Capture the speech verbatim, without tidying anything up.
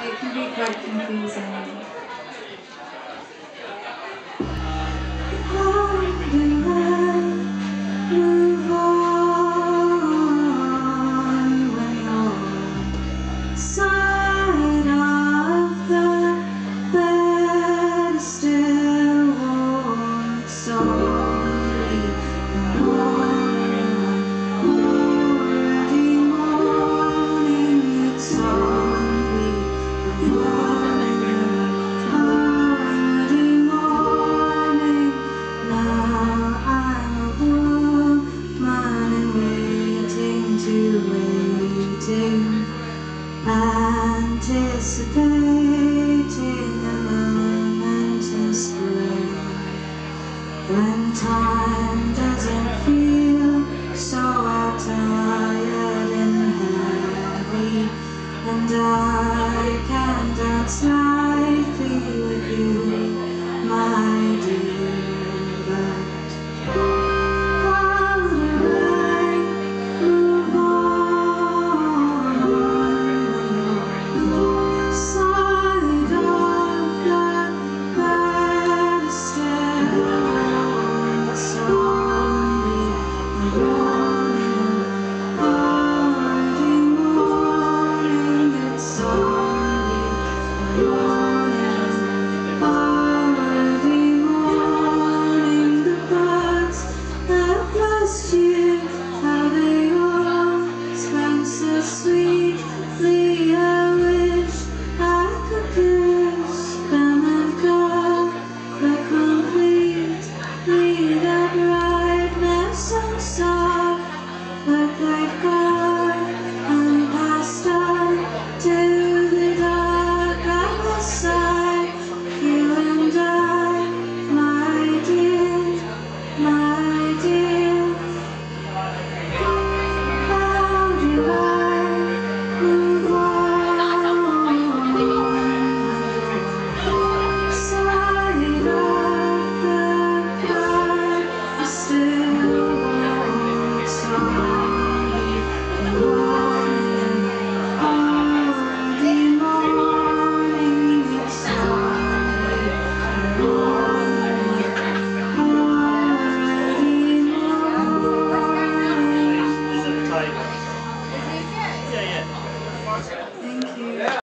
It can be quite confusing. Move on when you're side of the bed still warm. Sorry, already morning. It's only already morning. Now I'm a woman and waiting to waiting, anticipating a moment in spring, when time doesn't feel so tired and heavy, and I can dance lightly with you.